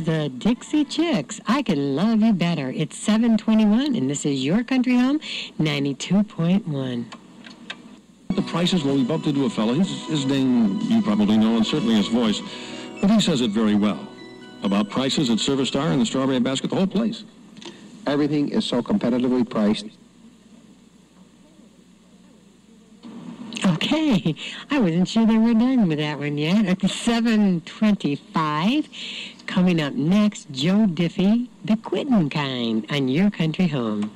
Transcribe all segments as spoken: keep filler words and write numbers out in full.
the Dixie Chicks. I Can Love You Better. It's seven twenty-one, and this is Your Country Home, ninety-two point one. The prices, well, we bumped into a fellow. His, his name you probably know, and certainly his voice, but he says it very well. About prices at Service Star and the Strawberry Basket, the whole place. Everything is so competitively priced. Okay, I wasn't sure they were done with that one yet. At seven twenty-five, coming up next, Joe Diffie, The Quittin' Kind, on Your Country Home.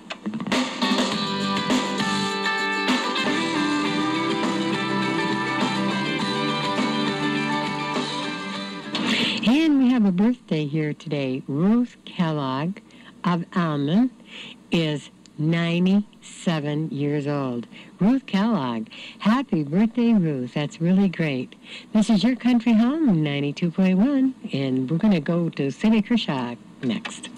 And we have a birthday here today. Ruth Kellogg of Almond is ninety-seven years old. Ruth Kellogg. Happy birthday, Ruth. That's really great. This is Your Country Home, ninety-two point one, and we're going to go to Cindy Kershaw next.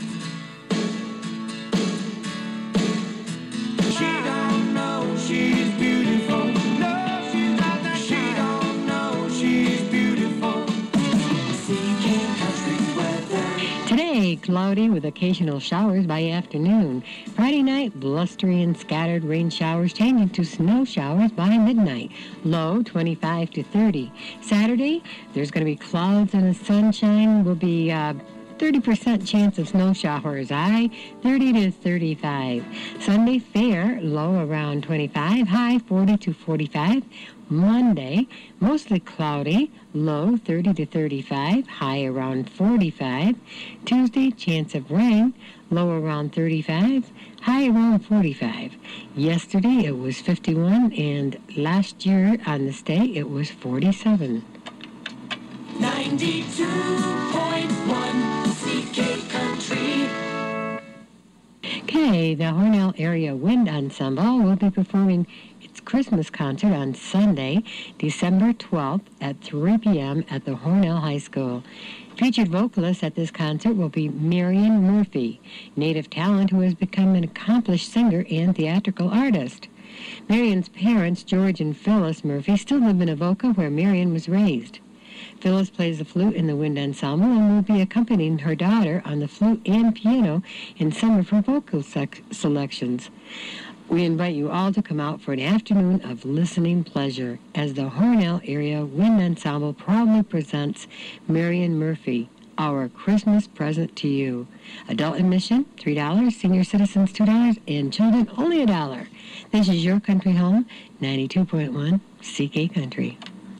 She don't know she's beautiful. No, she's not that. She don't know she's beautiful. Seeking country weather. Today, cloudy with occasional showers by afternoon. Friday night, blustery and scattered rain showers changing to snow showers by midnight. Low twenty-five to thirty. Saturday, there's going to be clouds and the sunshine will be uh, thirty percent chance of snow showers. High thirty to thirty-five. Sunday, fair, low around twenty-five. High forty to forty-five. Monday, mostly cloudy, low thirty to thirty-five, high around forty-five. Tuesday, chance of rain, low around thirty-five, high around forty-five. Yesterday, it was fifty-one, and last year on this day, it was forty-seven. ninety-two point one C K Country. Okay, the Hornell Area Wind Ensemble will be performing its Christmas concert on Sunday, December twelfth at three p.m. at the Hornell High School. Featured vocalist at this concert will be Marion Murphy, native talent who has become an accomplished singer and theatrical artist. Marion's parents, George and Phyllis Murphy, still live in Avoca, where Marion was raised. Phyllis plays the flute in the wind ensemble and will be accompanying her daughter on the flute and piano in some of her vocal sec- selections. We invite you all to come out for an afternoon of listening pleasure as the Hornell Area Wind Ensemble proudly presents Marion Murphy, our Christmas present to you. Adult admission, three dollars, senior citizens, two dollars, and children only a dollar. This is Your Country Home, ninety-two point one C K Country.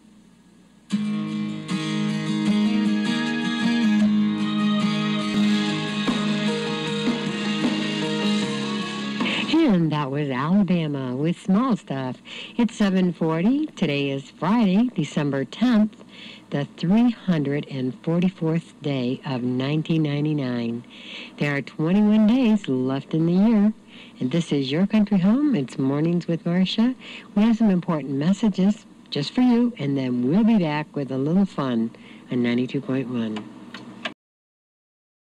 And that was Alabama with Small Stuff. It's seven forty. Today is Friday, December tenth, the three hundred forty-fourth day of nineteen ninety-nine. There are twenty-one days left in the year. And this is Your Country Home. It's Mornings with Marcia. We have some important messages just for you, and then we'll be back with a little fun on ninety-two point one.